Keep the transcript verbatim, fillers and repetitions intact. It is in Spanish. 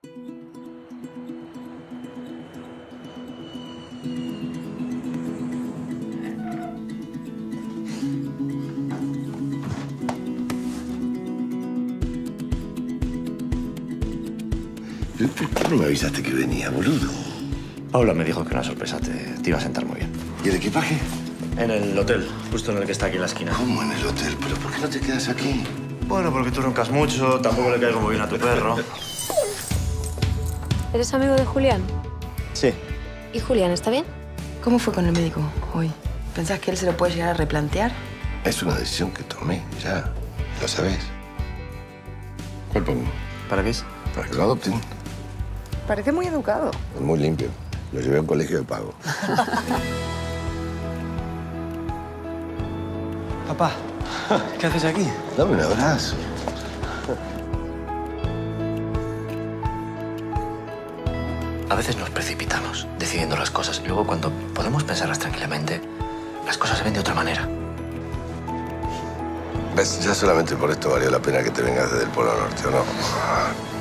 ¿Por qué no me avisaste que venía, boludo? Paula me dijo que una sorpresa te, te iba a sentar muy bien. ¿Y el equipaje? En el hotel, justo en el que está aquí en la esquina. ¿Cómo en el hotel? ¿Pero por qué no te quedas aquí? Bueno, porque tú roncas mucho, tampoco le caigo muy bien a tu perro. ¿Eres amigo de Julián? Sí. ¿Y Julián está bien? ¿Cómo fue con el médico hoy? ¿Pensás que él se lo puede llegar a replantear? Es una decisión que tomé, ya. Lo sabés. ¿Cuál pongo? ¿Para qué es? Para que lo adopten. Parece muy educado. Es muy limpio. Lo llevé a un colegio de pago. Papá, ¿qué haces aquí? Dame un abrazo. A veces nos precipitamos decidiendo las cosas y luego cuando podemos pensarlas tranquilamente, las cosas se ven de otra manera. ¿Ves? Ya solamente por esto valió la pena que te vengas desde el Polo Norte, ¿o no?